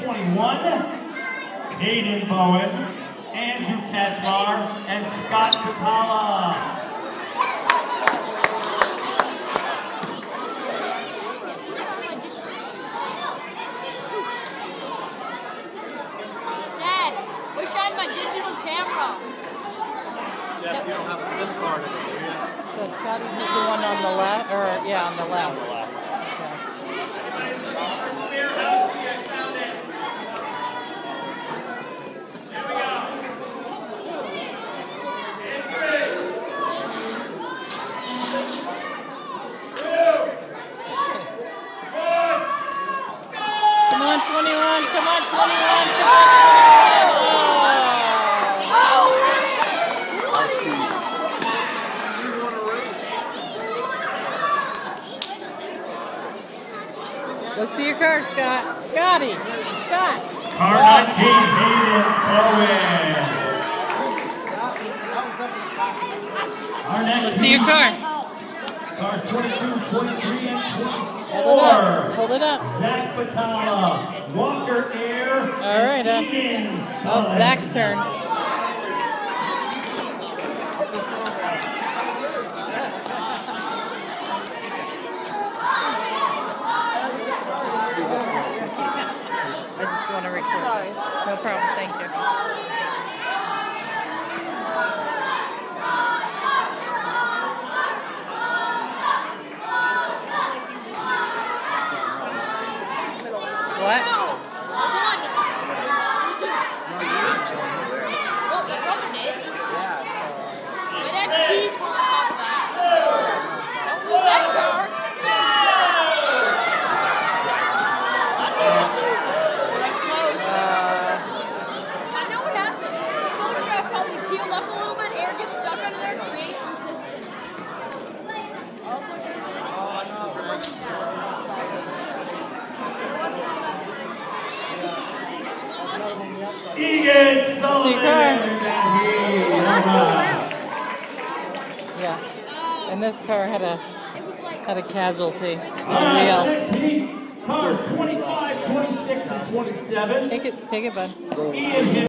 21, Hayden Bowen, Andrew Kaczmar, and Scott Katala. Dad, wish I had my digital camera. Yeah, you don't have a SIM card in it, do you? So Scotty is the one on the left, or yeah, on the left. Okay. Come on, 21, come on, 21, come on! Let's see your car, Scott. Scotty! Scott! Car 19, Hayden Bowen. Our next Let's see your car. Cars 22, 23, and 24. Hold it up. Hold it up. Zach Batala, Walker Air. All right. Oh, Zach's turn. I just want to record. Sorry. No problem. Thank you. What? Well, my brother did. My dad's keys were on top of that. Don't lose that car. I know what happened. The photograph probably peeled up a little bit. Air gets stuck under there, creates resistance. Egan Sullivan. Yeah. And this car had a casualty. Real. Cars 25, 26, and 27. Take it, bud. Ian